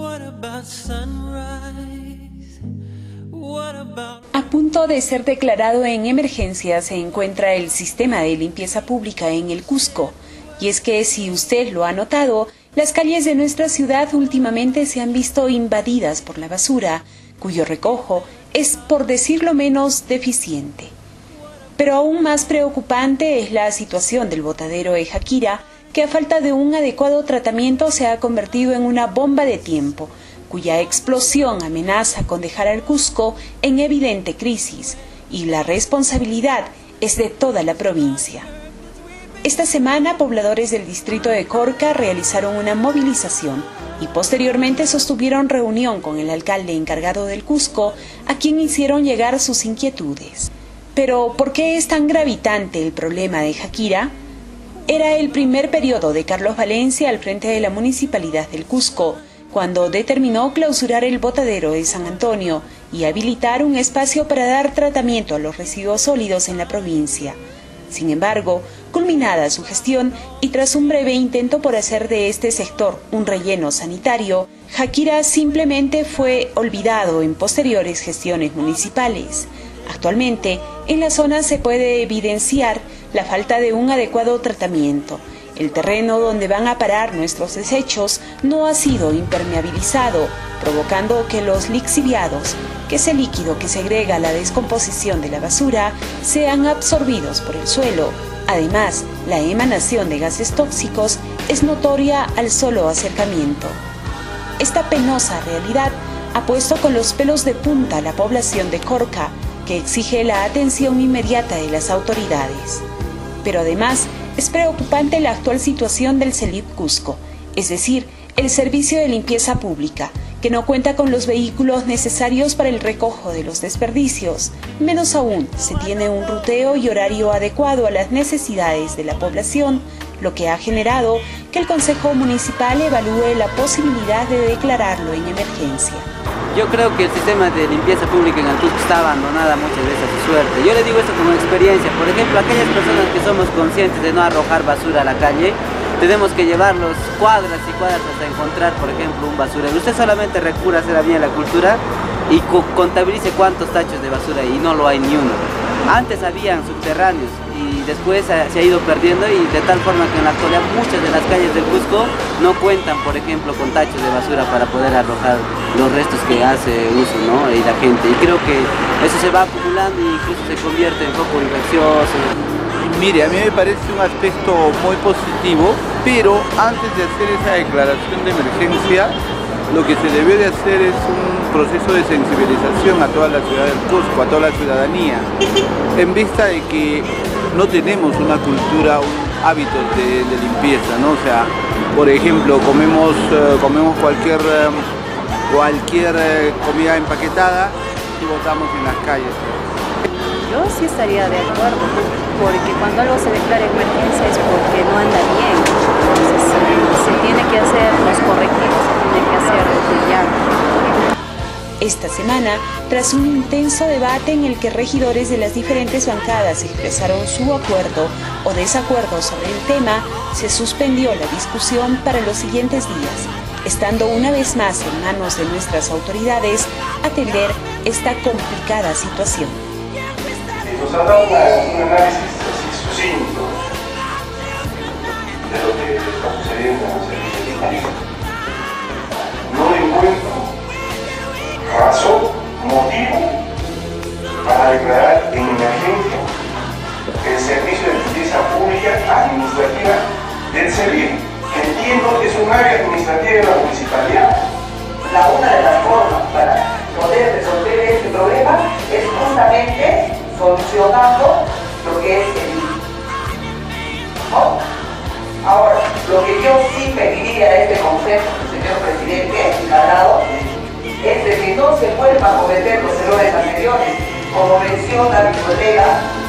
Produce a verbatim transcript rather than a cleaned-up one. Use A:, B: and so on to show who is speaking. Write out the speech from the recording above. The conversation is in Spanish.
A: A punto de ser declarado en emergencia se encuentra el sistema de limpieza pública en el Cusco. Y es que, si usted lo ha notado, las calles de nuestra ciudad últimamente se han visto invadidas por la basura, cuyo recojo es, por decirlo menos, deficiente. Pero aún más preocupante es la situación del botadero de Jaquira, que a falta de un adecuado tratamiento se ha convertido en una bomba de tiempo, cuya explosión amenaza con dejar al Cusco en evidente crisis, y la responsabilidad es de toda la provincia. Esta semana, pobladores del distrito de Corca realizaron una movilización y posteriormente sostuvieron reunión con el alcalde encargado del Cusco, a quien hicieron llegar sus inquietudes. Pero, ¿por qué es tan gravitante el problema de Jaquira? Era el primer periodo de Carlos Valencia al frente de la Municipalidad del Cusco, cuando determinó clausurar el botadero de San Antonio y habilitar un espacio para dar tratamiento a los residuos sólidos en la provincia. Sin embargo, culminada su gestión y tras un breve intento por hacer de este sector un relleno sanitario, Jaquira simplemente fue olvidado en posteriores gestiones municipales. Actualmente, en la zona se puede evidenciar la falta de un adecuado tratamiento. El terreno donde van a parar nuestros desechos no ha sido impermeabilizado, provocando que los lixiviados, que es el líquido que segrega la descomposición de la basura, sean absorbidos por el suelo. Además, la emanación de gases tóxicos es notoria al solo acercamiento. Esta penosa realidad ha puesto con los pelos de punta a la población de Corca, que exige la atención inmediata de las autoridades. Pero además, es preocupante la actual situación del CELIP Cusco, es decir, el servicio de limpieza pública, que no cuenta con los vehículos necesarios para el recojo de los desperdicios. Menos aún, se tiene un ruteo y horario adecuado a las necesidades de la población, lo que ha generado que el Consejo Municipal evalúe la posibilidad de declararlo en emergencia.
B: Yo creo que el sistema de limpieza pública en el Cusco está abandonada muchas veces a su suerte. Yo le digo esto como experiencia. Por ejemplo, aquellas personas que somos conscientes de no arrojar basura a la calle, tenemos que llevarlos cuadras y cuadras hasta encontrar, por ejemplo, un basurero. Usted solamente recurre a hacer a bien la cultura y co contabilice cuántos tachos de basura y no lo hay ni uno. Antes habían subterráneos y después se ha ido perdiendo, y de tal forma que en la actualidad muchas de las calles del Cusco no cuentan, por ejemplo, con tachos de basura para poder arrojar los restos que hace uso, ¿no? y la gente. Y creo que eso se va acumulando e incluso se convierte en foco infeccioso.
C: Mire, a mí me parece un aspecto muy positivo, pero antes de hacer esa declaración de emergencia, lo que se debe de hacer es un proceso de sensibilización a toda la ciudad del Cusco, a toda la ciudadanía, en vista de que no tenemos una cultura, un hábito de, de limpieza, ¿no? O sea, por ejemplo, comemos, uh, comemos cualquier, uh, cualquier uh, comida empaquetada y botamos en las calles.
D: Yo sí estaría de acuerdo, porque cuando algo se declara emergencia es porque no anda bien. Entonces, se tiene que hacer los correctivos, se tiene que hacer desde ya.
A: Esta semana, tras un intenso debate en el que regidores de las diferentes bancadas expresaron su acuerdo o desacuerdo sobre el tema, se suspendió la discusión para los siguientes días, estando una vez más en manos de nuestras autoridades atender esta complicada situación.
E: Nos ha dado un análisis así sucinto de lo que está sucediendo en el servicio sanitario. No encuentro razón, motivo para declarar en emergencia el servicio de limpieza pública administrativa del CELIP, que entiendo es un área administrativa de la municipalidad.
F: La una de las formas para poder resolver este problema es justamente solucionando lo que es el ¿no? Ahora, lo que yo sí pediría a este consejo, señor presidente encargado, es de que no se vuelvan a cometer los errores anteriores, como menciona mi colega,